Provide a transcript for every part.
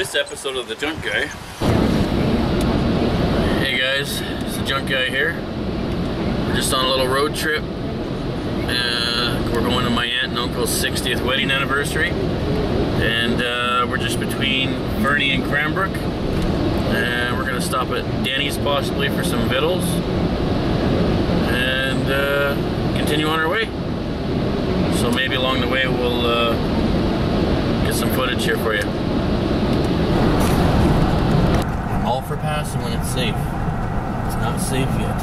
this episode of The Junk Guy. Hey guys, it's The Junk Guy here. We're just on a little road trip. We're going to my aunt and uncle's 60th wedding anniversary. And we're just between Fernie and Cranbrook. And we're going to stop at Danny's possibly for some vittles. And continue on our way. So maybe along the way we'll get some footage here for you. All for passing when it's safe. It's not safe yet.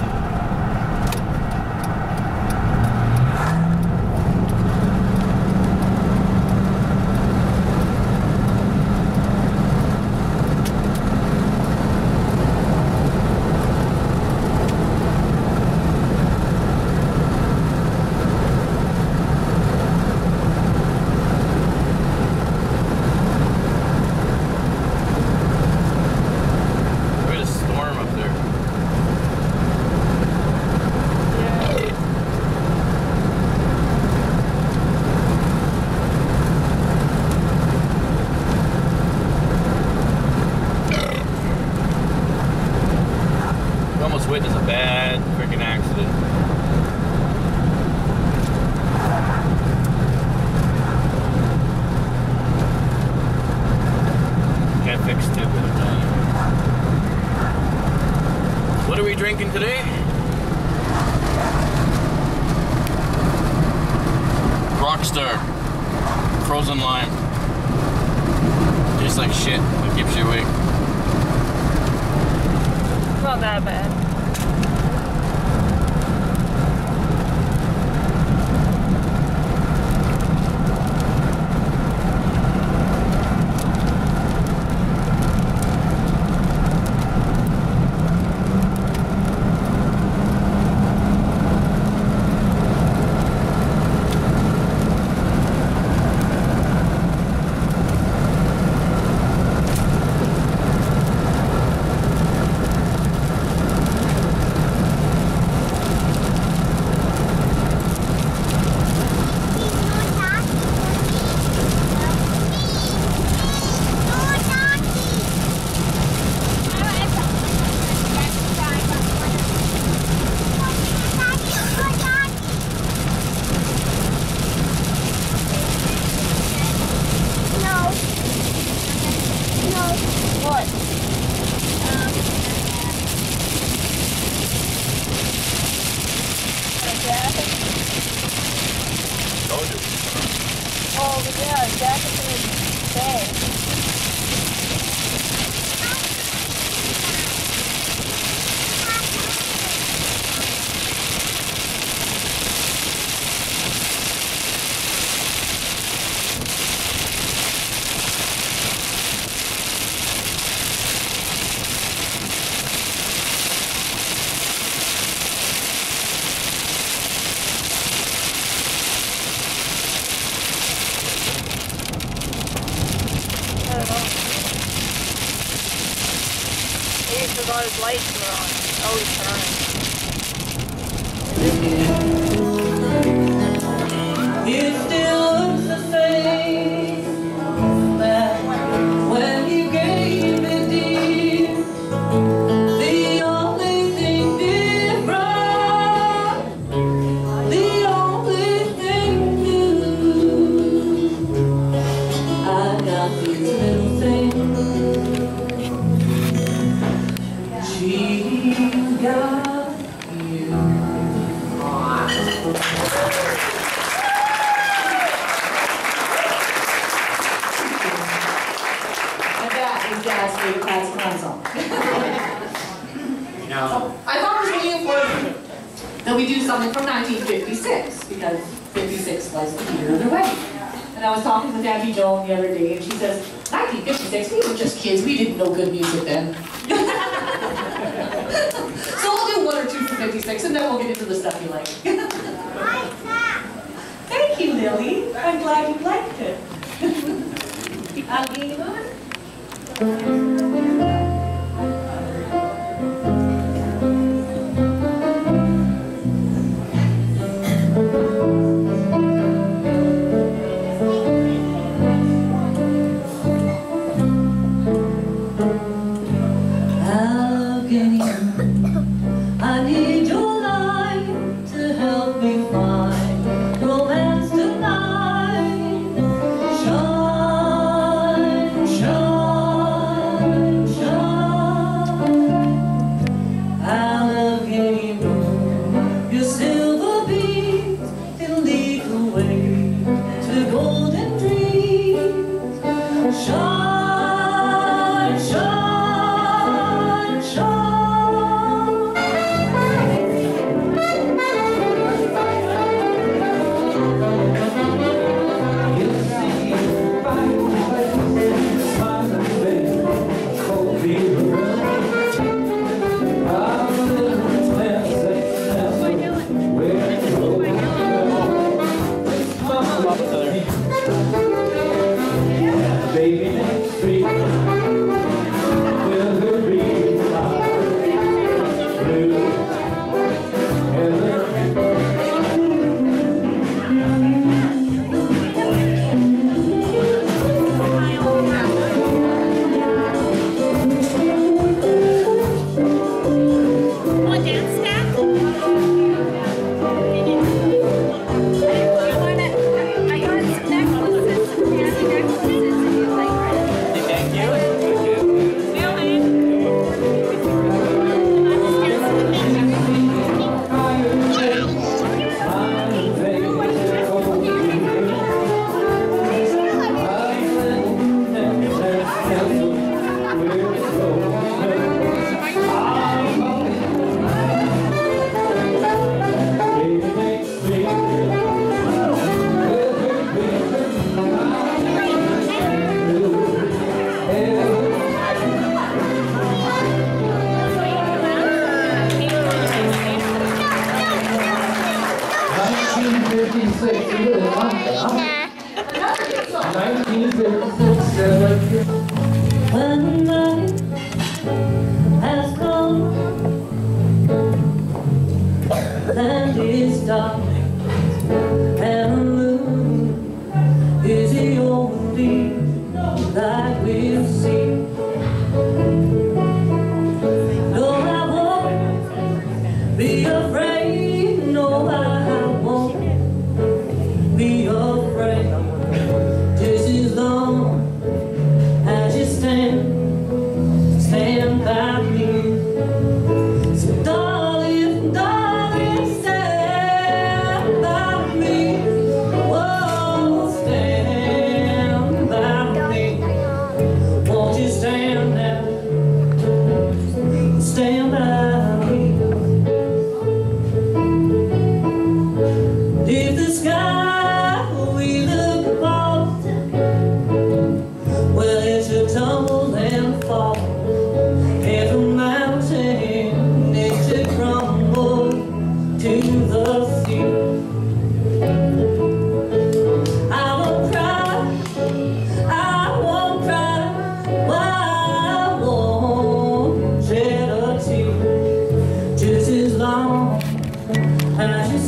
Witnessed a bad freaking accident. Can't fix it, but I'm telling you. What are we drinking today? Rockstar frozen lime. Tastes like shit. It keeps you awake. Not that bad. Oh, yeah, Jack is going to stay. Maybe forgot his lights were on. Oh, he's turning. It still looks the same back when you gave me deep. The only thing different, the only thing new, I got these little things. She's got you. And that is Dad's favorite classical song. You know, I thought it was really important that we do something from 1956, because 56 was the year of the wedding. And I was talking with Auntie Joan the other day, and she says, 1956, we were just kids, we didn't know good music then. So we'll do one or two for 56, and then we'll get into the stuff you like. Thank you, Lily. I'm glad you liked it. Alina? When the night has come and it's dark and the moon is the only light we'll see. No, I won't be afraid. No, I won't be afraid. Just as long as you stand by me. So darling, darling, stand by me. Whoa, stand by me. Won't you stand there? Stand by me. If the sky we look upon, well, it should tumble and fall. If a mountain it should crumble to the sea, I won't cry, I won't cry, I won't shed a tear. Just as long as you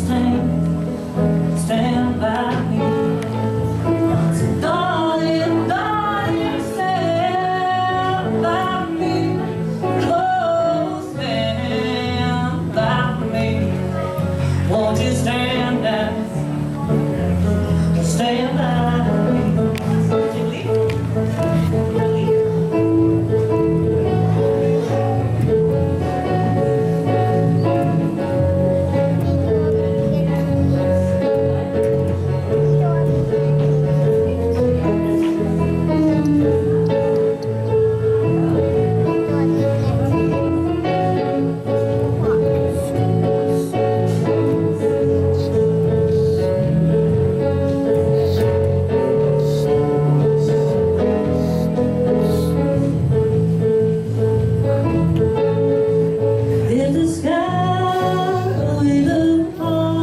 stand by me. So darling, darling, stand by me. Oh, stand by me. Won't you stand by me? Stand by me. If the sky we look upon,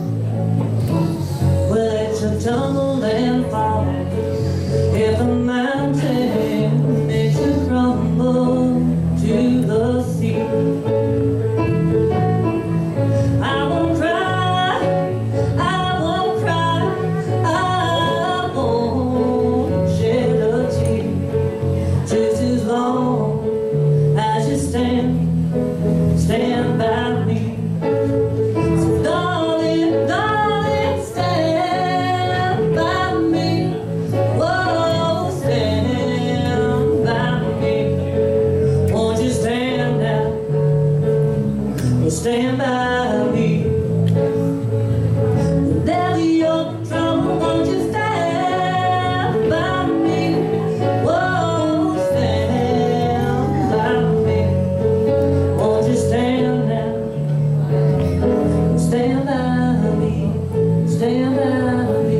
well, it should tumble and fall. If the mountain it should crumble to the sea, I won't cry, I won't cry, I won't shed a tear. Just as long as you stand by me. So darling, darling, stand by me. Whoa, stand by me. Won't you stand now? Stand by me. Whatever your trouble, won't you stand by me? Whoa, stand by me. Won't you stand now? Stand by me. Stand by me.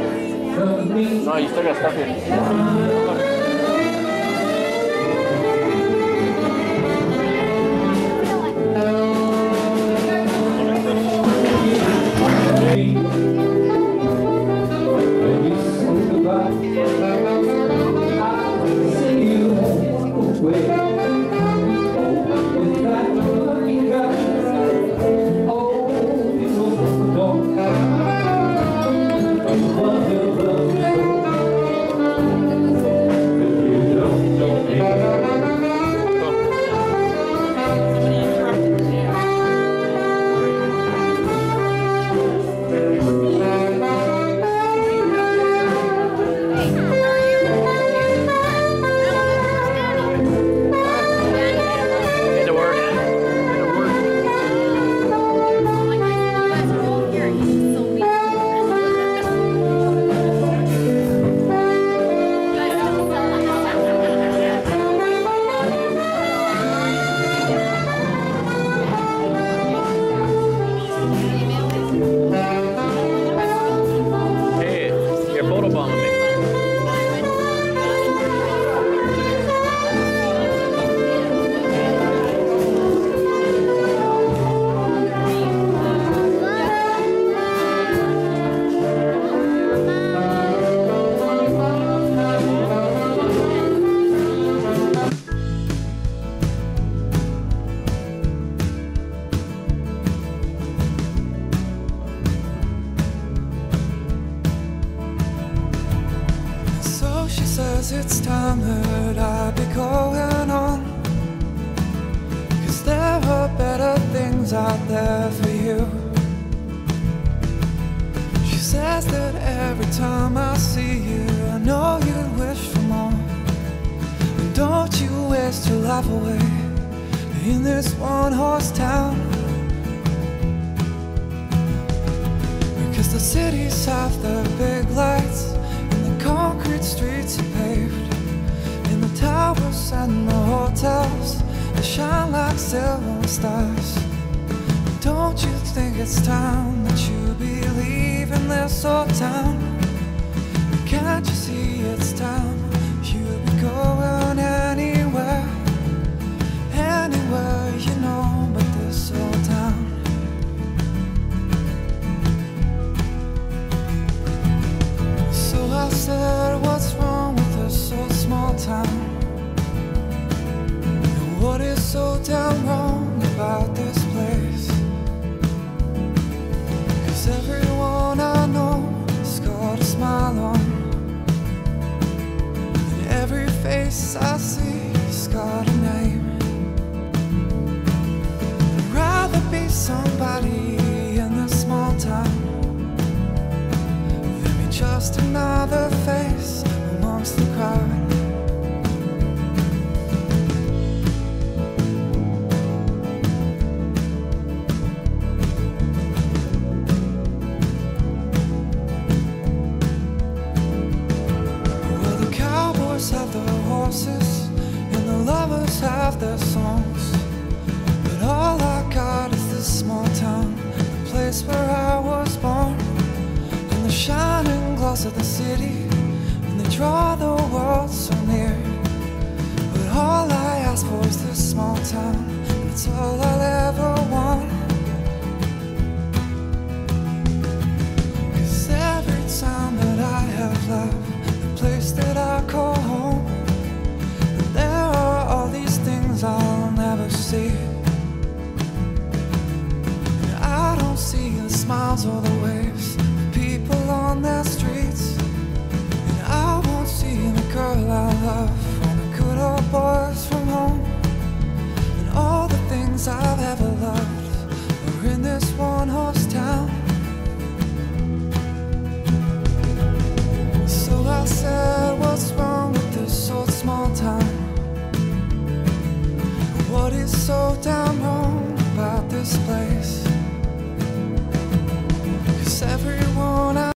No, you still got stuff here. that I'd be going on, 'cause there are better things out there for you. She says that every time I see you, I know you'd wish for more. And don't you waste your life away in this one-horse town, because the cities have the big lights and the concrete streets are paved, and the towers and the hotels, they shine like silver stars. Don't you think it's time that you be leaving this old town? Can't you see it's time you'd be going anywhere, anywhere you know but this old town? So I said, what's wrong with this old small town? And what is so damn wrong about this place? 'Cause everyone I know has got a smile on, and every face I see has got a name. I'd rather be somebody in this small town than be just another face amongst the crowd. Well, the cowboys have their horses and the lovers have their songs, but all I got is this small town, the place where I was born, and the shining gloss of the city, and they draw the world so near. But all I ask for is this small town, and it's all I'll ever want. 'Cause every time that I have left the place that I call home, there are all these things I'll never see. And I don't see the smiles or the waves of people on their streets, and I won't see the girl I love or the good old boys from home. And all the things I've ever loved are in this one-horse town.